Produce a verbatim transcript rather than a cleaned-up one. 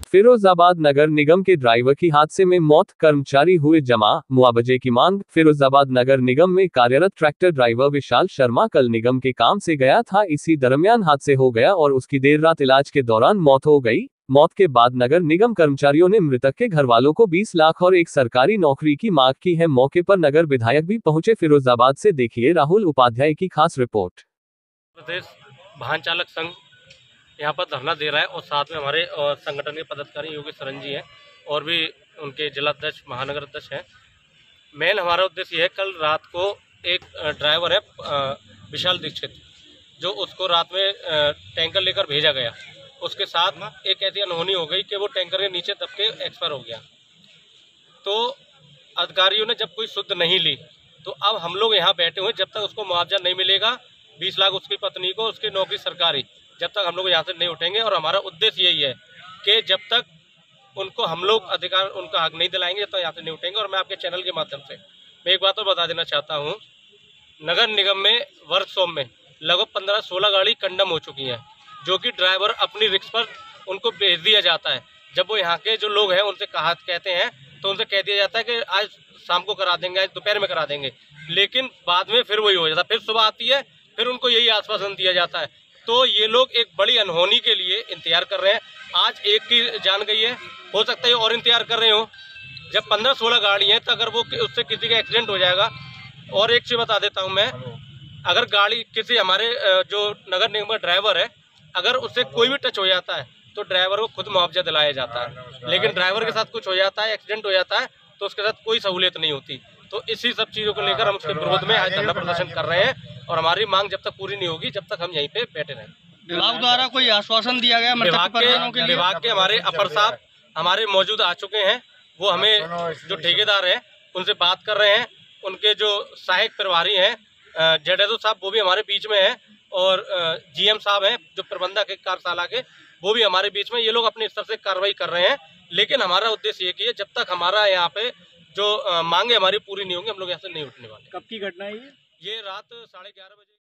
फिरोजाबाद नगर निगम के ड्राइवर की हादसे में मौत, कर्मचारी हुए जमा, मुआवजे की मांग। फिरोजाबाद नगर निगम में कार्यरत ट्रैक्टर ड्राइवर विशाल शर्मा कल निगम के काम से गया था। इसी दरमियान हादसे हो गया और उसकी देर रात इलाज के दौरान मौत हो गई। मौत के बाद नगर निगम कर्मचारियों ने मृतक के घर वालों को बीस लाख और एक सरकारी नौकरी की मांग की है। मौके पर नगर विधायक भी पहुंचे। फिरोजाबाद से देखिए राहुल उपाध्याय की खास रिपोर्ट। प्रदेश वाहन चालक संघ यहाँ पर धरना दे रहा है और साथ में हमारे संगठन के पदाधिकारी योगी सरन जी हैं और भी उनके जिला अध्यक्ष महानगर अध्यक्ष हैं। मेन हमारा उद्देश्य यह है, कल रात को एक ड्राइवर है विशाल दीक्षित, जो उसको रात में टैंकर लेकर भेजा गया, उसके साथ एक ऐसी अनहोनी हो गई कि वो टैंकर के नीचे दब के एक्सपायर हो गया। तो अधिकारियों ने जब कोई शुद्ध नहीं ली तो अब हम लोग यहाँ बैठे हुए, जब तक उसको मुआवजा नहीं मिलेगा बीस लाख उसकी पत्नी को, उसकी नौकरी सरकारी, जब तक हम लोग यहाँ से नहीं उठेंगे। और हमारा उद्देश्य यही है कि जब तक उनको हम लोग अधिकार उनका हक नहीं दिलाएंगे तब तक यहाँ से नहीं उठेंगे। और मैं आपके चैनल के माध्यम से मैं एक बात और बता देना चाहता हूँ, नगर निगम में वर्कशॉप में लगभग पंद्रह सोलह गाड़ी कंडम हो चुकी हैं, जो कि ड्राइवर अपनी रिस्क पर उनको भेज दिया जाता है। जब वो यहाँ के जो लोग हैं उनसे कहा कहते हैं तो उनसे कह दिया जाता है कि आज शाम को करा देंगे, आज दोपहर में करा देंगे, लेकिन बाद में फिर वही हो जाता है, फिर सुबह आती है, फिर उनको यही आश्वासन दिया जाता है। तो ये लोग एक बड़ी अनहोनी के लिए इंतजार कर रहे हैं। आज एक की जान गई है, हो सकता है और इंतजार कर रहे हो। जब पंद्रह सोलह गाड़ी हैं तो अगर वो उससे किसी का एक्सीडेंट हो जाएगा। और एक चीज़ बता देता हूँ मैं, अगर गाड़ी किसी हमारे जो नगर निगम का ड्राइवर है, अगर उससे कोई भी टच हो जाता है तो ड्राइवर को खुद मुआवजा दिलाया जाता है, लेकिन ड्राइवर के साथ कुछ हो जाता है, एक्सीडेंट हो जाता है, तो उसके साथ कोई सहूलियत नहीं होती। तो इसी सब चीज़ों को लेकर हम उसके विरोध में आज धरना प्रदर्शन कर रहे हैं और हमारी मांग जब तक पूरी नहीं होगी जब तक हम यहीं पे बैठे रहेंगे। विभाग द्वारा कोई आश्वासन दिया गया? विभाग के विभाग के हमारे अपर साहब हमारे मौजूद आ चुके हैं, वो हमें जो ठेकेदार हैं उनसे बात कर रहे हैं, उनके जो सहायक प्रभारी हैं जेडेदो साहब वो भी हमारे बीच में हैं, और जीएम साहब हैं जो प्रबंधक है कार्यशाला के, वो भी हमारे बीच में। ये लोग अपने स्तर से कार्रवाई कर रहे हैं, लेकिन हमारा उद्देश्य ये कि है जब तक हमारा यहाँ पे जो मांगे हमारी पूरी नहीं होंगी हम लोग यहाँ से नहीं उठने वाले। कब की घटना है ये? ये रात साढ़े ग्यारह बजे।